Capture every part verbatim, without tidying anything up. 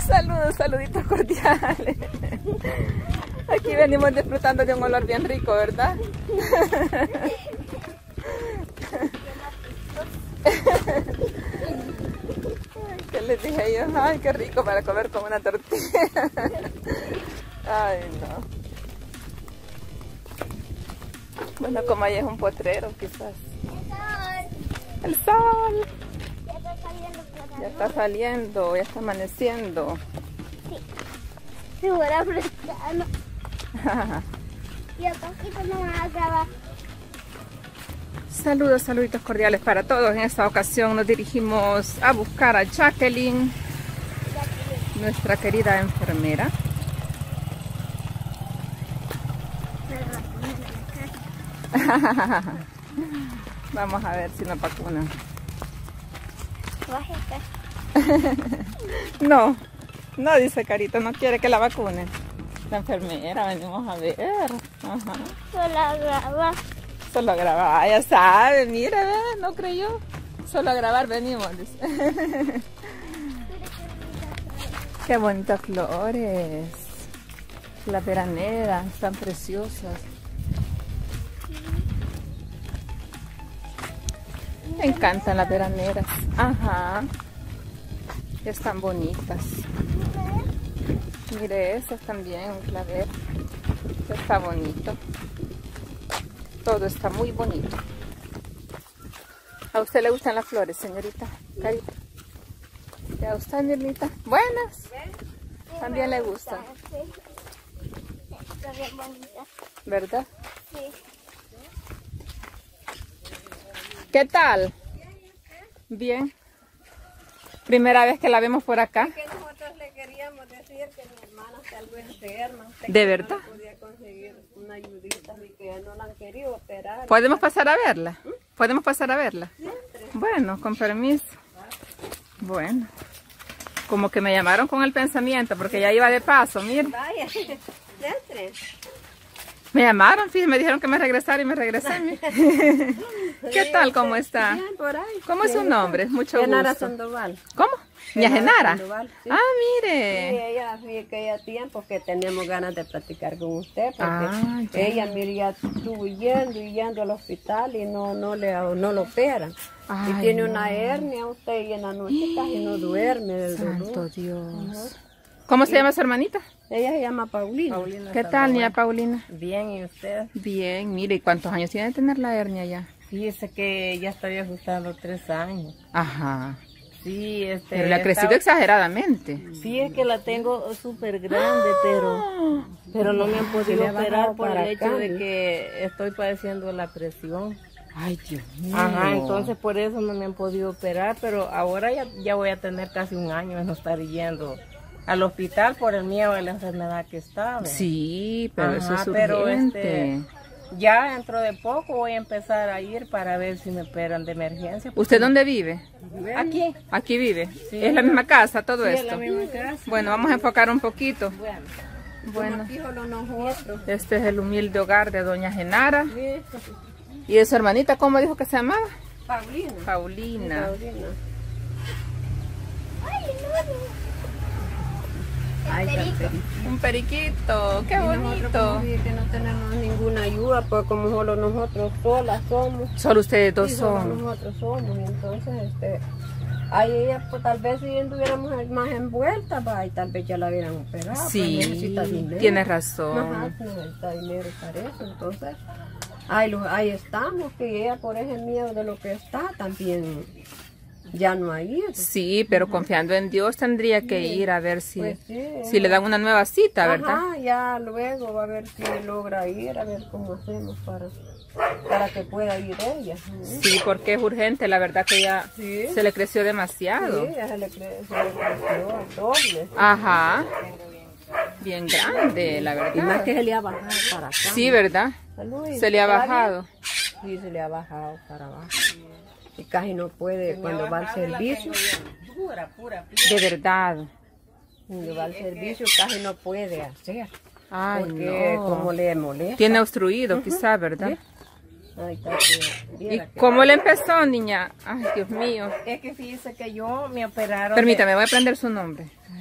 Saludos, saluditos cordiales. Aquí venimos disfrutando de un olor bien rico, ¿verdad? Ay, ¿qué les dije yo? Ay, qué rico para comer con una tortilla. Ay, no. Bueno, como ahí es un potrero, quizás. El sol. Ya está saliendo. Ya está saliendo, ya está amaneciendo. Sí. Se fuera frescano. Y a poquito no me va a grabar. Saludos, saluditos cordiales para todos. En esta ocasión nos dirigimos a buscar a Jacqueline, nuestra querida enfermera. Vamos a ver si nos vacunan. No, no dice Carito, no quiere que la vacunen. La enfermera, venimos a ver. Ajá. Solo a grabar. Solo a grabar, ah, ya sabe, mira, ¿ve? No creyó. Solo a grabar venimos, dice. Qué bonitas flores. Las veraneras, están preciosas. Me encantan las veraneras. Ajá. Están bonitas. Mire, esas también, un clavel. Está bonito. Todo está muy bonito. ¿A usted le gustan las flores, señorita Carita? ¿Y a usted, Mirnita? Buenas. También le gustan. Está bien bonita. ¿Verdad? Sí. ¿Qué tal? Bien. Primera vez que la vemos por acá. Que nosotros le queríamos decir que mi hermana está algo enferma. ¿De verdad? No podía conseguir una ayudita y que ya no la han querido operar. ¿Podemos pasar a verla? ¿Podemos pasar a verla? Bueno, con permiso. Bueno. Como que me llamaron con el pensamiento porque ya iba de paso, miren. Vaya, entre. Me llamaron, fíjense, me dijeron que me regresara y me regresé. Mire. ¿Qué tal? ¿Cómo está? Bien, por ahí. ¿Cómo es su nombre? Mucho Genara gusto. Sandoval. ¿Cómo? ¿Ña Genara? Sandoval, sí. Ah, Sí, mire. ella, sí, que ella tiempo que tenemos ganas de platicar con usted, porque Ah, ya. ella, mire, ya estuvo yendo y yendo al hospital y no, no, le, no lo operan. Ay, y tiene no. una hernia usted y en la noche casi no duerme del Santo dolor. Dios. ¿Cómo se llama su hermanita? Ella se llama Paulina. ¿Qué tal, niña Paulina? Bien, ¿y usted? Bien, mire, ¿y cuántos años tiene de tener la hernia ya? Fíjese que ya estoy ajustando tres años. Ajá. Sí, este... Pero le ha crecido estaba- exageradamente. Sí, es que la tengo súper grande, pero, pero no me han podido le ha operar bajado por el para hecho acá, de ¿no? que estoy padeciendo la presión. Ay, Dios mío. Ajá, entonces por eso no me han podido operar, pero ahora ya, ya voy a tener casi un año de no estar yendo al hospital por el miedo de la enfermedad que estaba. Sí, pero eso Ajá, es pero, urgente. este, ya dentro de poco voy a empezar a ir para ver si me operan de emergencia. ¿Usted dónde vive? Aquí. Aquí vive. Sí. ¿Es la misma casa todo Sí, es esto? la misma casa. Bueno, vamos a enfocar un poquito. Bueno, Bueno, aquí solo nosotros. este es el humilde hogar de doña Genara. Sí, ¿Y de su hermanita cómo dijo que se llamaba? Paulina. Paulina. Paulina. Ay, no, Ay, perico. Caterina. Un periquito, qué Y nosotros bonito. como que no tenemos ninguna ayuda, pues como solo nosotros solas somos. Solo ustedes dos Sí, solo son. nosotros somos, y entonces, este, ahí ella, pues tal vez si estuviéramos más envueltas, va, y tal vez ya la hubieran operado. pues, Sí, necesita dinero. tienes razón. Ajá, necesita dinero para eso, entonces, ahí, lo- ahí estamos, que ella por ese miedo de lo que está, también ya no ha ido. Sí, pero confiando en Dios tendría que ir a ver si, Pues sí, si le dan una nueva cita, ¿verdad? Ajá, ya luego va a ver si logra ir, a ver cómo hacemos para, para que pueda ir ella. Sí, porque es urgente, la verdad que ya Sí. se le creció demasiado. Sí, ya se le, cre- se le creció al doble. Ajá. Bien grande, la Y más verdad. que se le ha bajado para acá. Sí, ¿verdad? Salud, Se le ha ¿está bajado. bien? Sí, se le ha bajado para abajo. Y casi no puede cuando va al servicio. Pura, pura, De verdad. Cuando va al servicio casi no puede hacer. Ay, Porque no. como le molesta. Tiene obstruido, quizá, ¿verdad? Ay, casi, ¿Y viera que- cómo le empezó, niña? Ay, Dios mío. Es que fíjese que yo me operaron. Permítame, voy a aprender su nombre. de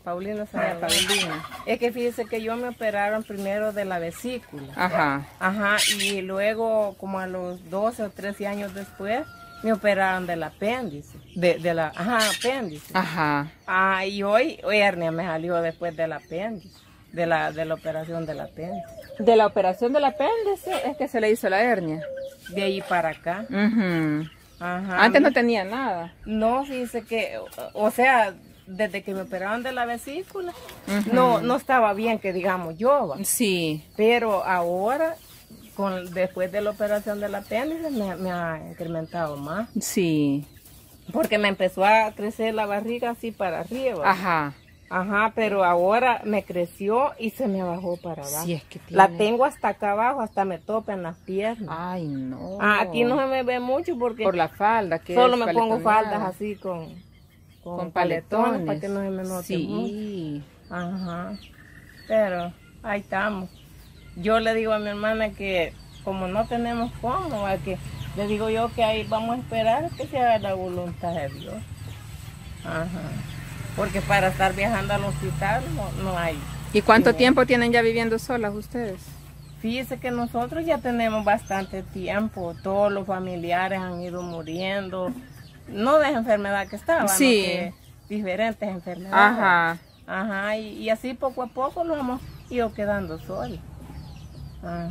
Paulina se María llama. Paulina. Es que fíjese que yo me operaron primero de la vesícula. Ajá. Ajá, y luego como a los doce o trece años después me operaron del apéndice. De, de la, ajá, apéndice. Ajá. Ah, y hoy hernia me salió después del apéndice, de la, de la operación del apéndice. De la operación del apéndice es que se le hizo la hernia. De ahí para acá. Ujú. Ajá. Antes no tenía nada. No, fíjese que, o, o sea, desde que me operaron de la vesícula, Ujú. no, no estaba bien que digamos yo, va. Sí. Pero ahora, con, después de la operación del apéndice, me, me ha incrementado más. Sí. Porque me empezó a crecer la barriga así para arriba. Ajá. Ajá, pero ahora me creció y se me bajó para abajo. Sí, es que tiene... La tengo hasta acá abajo, hasta me topa en las piernas. Ay, no. Ah, aquí no se me ve mucho porque Por la falda. Que solo es me pongo paletoneada. faldas así con, con, Con paletones, paletones. para que no se me note mucho. Sí. Ajá, pero ahí estamos. Yo le digo a mi hermana que como no tenemos cómo, ¿va? Que le digo yo que ahí vamos a esperar que se haga la voluntad de Dios. Ajá. Porque para estar viajando al hospital no, no hay. ¿Y cuánto dinero. tiempo tienen ya viviendo solas ustedes? Fíjese que nosotros ya tenemos bastante tiempo, todos los familiares han ido muriendo, no de enfermedad que estaban, Sí. ¿no? Que diferentes enfermedades. Ajá. Ajá, y, y así poco a poco nos hemos ido quedando solos. Ajá.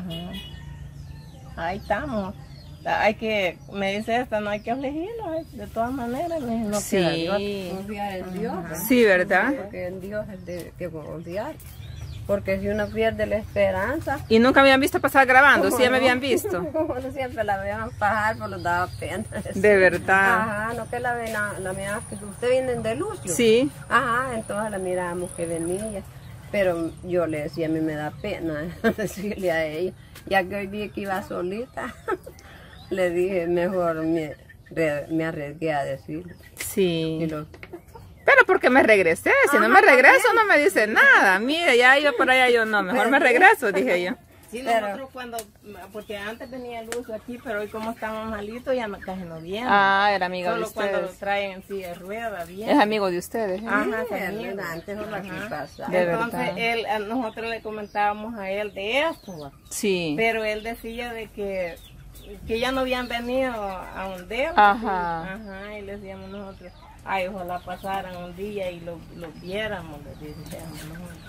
Ahí estamos. Hay que, me dice esta, no hay que afligirnos, de todas maneras, no Sí. queda Dios. Confiar en Dios, ¿verdad? Sí, ¿verdad? Porque en Dios es de que confiar. Porque si uno pierde la esperanza, Y nunca me habían visto pasar grabando, sí ya me habían visto. uno siempre la veían pasar, pero les daba pena. De verdad. Ajá, no que la ven, la, la miramos, que usted viene de Lucio. Sí. Ajá, entonces la mirábamos que venía. Pero yo le decía, a mí me da pena decirle a ella, ya que hoy vi que iba solita, le dije, mejor me, re- me arriesgué a decirle. Sí. Y lo- Pero porque me regresé, si no me regreso no me dice nada. Mire, ya iba por allá yo, no, mejor me regreso, dije yo. Sí, Pero- nosotros cuando, porque antes tenía luz aquí, pero hoy como estamos malitos ya no, casi no viene. Ah, era amigo de Solo cuando lo ustedes. traen en silla de rueda, bien. Es amigo de ustedes. ¿eh? Ajá, Sí, también. antes no la aquí Ajá. pasaba. De Entonces verdad. él, a nosotros le comentábamos a él de esto, ¿va? Sí. Pero él decía de que, que ya no habían venido a un día. Ajá. Ajá, y le decíamos nosotros, ay, ojalá pasaran un día y lo, lo viéramos, le decíamos nosotros.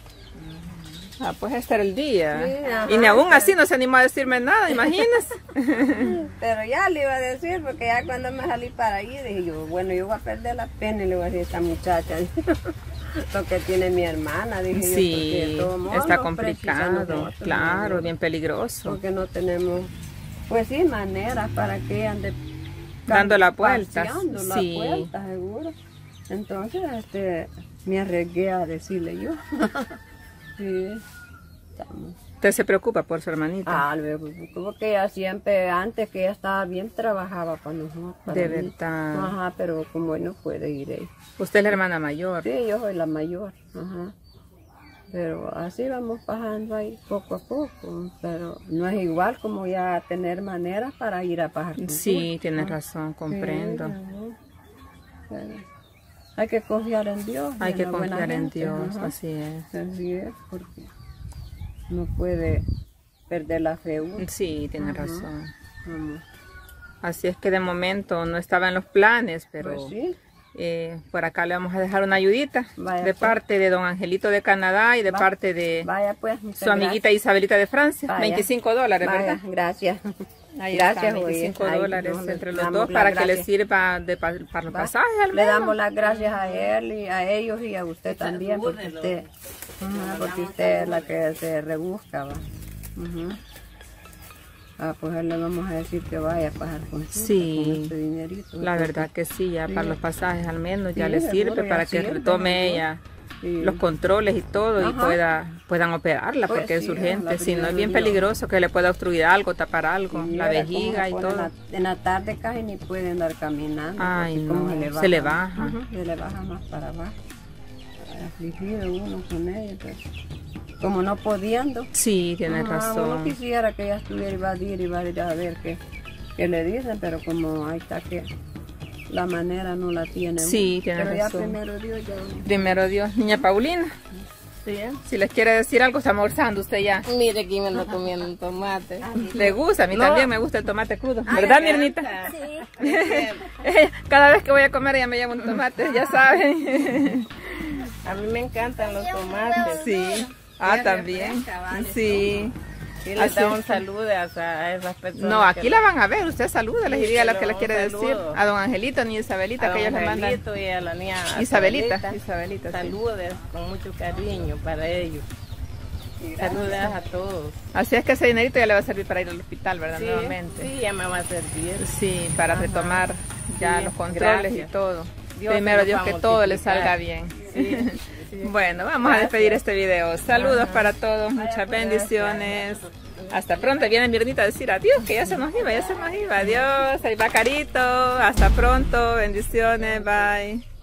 Ah, pues este era el día. Sí, ajá, y ni aún pero- así no se animó a decirme nada, imagínese. Pero ya le iba a decir, porque ya cuando me salí para ahí, dije yo, bueno, yo voy a perder la pena y le voy a decir a esta muchacha lo que tiene mi hermana, dije yo, porque Sí, de todos modos está nos precisamos complicado, nosotros, claro, ¿no? bien peligroso. Porque no tenemos, pues sí, maneras para que ande Dando la vuelta, paseando la sí. vuelta, seguro. Entonces, este, me arriesgué a decirle yo. Sí, estamos. Usted se preocupa por su hermanita. Ah, luego, como que ella siempre, antes que ella estaba bien, trabajaba para nosotros. para De mí. verdad. Ajá, pero como él no puede ir ella. Usted es la hermana mayor. Sí, yo soy la mayor. Ajá. Pero así vamos bajando ahí poco a poco. Pero no es igual como ya tener maneras para ir a bajar. con Sí, gusto. tienes Ah, razón, sí, comprendo. ajá. Pero hay que confiar en Dios. y Hay en que la buena confiar en gente, Dios, ajá. así es. Así es, porque no puede perder la fe uno. Sí, tienes Ajá. razón. Vamos. Así es que de momento no estaba en los planes, pero Pues sí. eh, por acá le vamos a dejar una ayudita Vaya, de pues. parte de don Angelito de Canadá y de Va. parte de Vaya pues, muchas su amiguita gracias. Isabelita de Francia. Vaya. veinticinco dólares, Vaya, ¿verdad? gracias. Ahí gracias, están, oye. veinticinco Ahí dólares nos le entre los damos dos las para que les gracias. sirva de, pa- para los Va. pasajes al Le menos. damos las gracias a él y a ellos y a usted también, porque usted, Ajá, porque usted es la que se rebusca, ¿va? Ujú. Ah, pues a él le vamos a decir que vaya a pagar con Sí, con este dinerito. La porque- verdad que sí, ya Sí. para los pasajes al menos ya Sí, les seguro, sirve ya para que sirve, retome seguro. ella Sí. los controles y todo y Ajá. pueda puedan operarla Pues porque es sí, urgente, la si no es bien primera peligroso que le pueda obstruir algo, tapar algo, Sí, la ahora, vejiga y como se pone todo. En la, en la tarde casi ni puede andar caminando. Ay, porque como no, se le baja. Ajá, se le baja más para abajo. Afligido uno con ella, pues. Como no pudiendo. Sí, tienes Ajá, Uno razón. quisiera que ella estuviera y va a ir y va a ir a ver qué, qué le dicen, pero como ahí está que la manera no la tiene. Sí, tiene Pero razón. ya primero Dios ya. Primero Dios. Niña Paulina, Sí, ¿eh? si les quiere decir algo, está almorzando usted ya. Mire aquí me ando comiendo un tomate. ¿Le gusta? A mí No. también me gusta el tomate crudo. ¿Verdad, Mirnita? Sí. Cada vez que voy a comer ella me lleva un tomate, ya saben. A mí me encantan los tomates. Sí. Ah, también. Sí. Sí, les Así da es. un saludo a, a esas personas. No, aquí que la van a ver. Usted salúdales y Sí, diga lo pero que le un quiere decir. saludo. A don Angelito ni Isabelita, a que ellos don le mandan. Angelito y a la niña Isabelita. Isabelita. Isabelita, sí. Saludes con mucho cariño para ellos. Saludes a todos. Así es que ese dinerito ya le va a servir para ir al hospital, ¿verdad? Sí, Nuevamente. sí, ya me va a servir. Sí, para Ajá. retomar ya Sí, los controles gracias. y todo. Dios Primero se Dios los va que a todo le multiplicar. salga bien. Sí, sí. Bueno, vamos a Gracias. despedir este video. Saludos Ajá. para todos, muchas bendiciones. Hasta pronto. Viene Mirnita a decir adiós, que ya se nos iba, ya se nos iba. Adiós, ahí va Carito. Hasta pronto, bendiciones, bye.